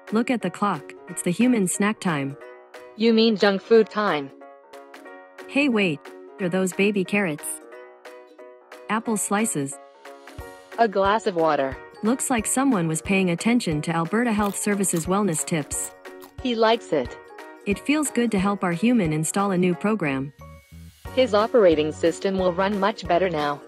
Look at the clock, it's the human snack time. You mean junk food time? Hey wait, are those baby carrots? Apple slices. A glass of water. Looks like someone was paying attention to Alberta Health Services wellness tips. He likes it. It feels good to help our human install a new program. His operating system will run much better now.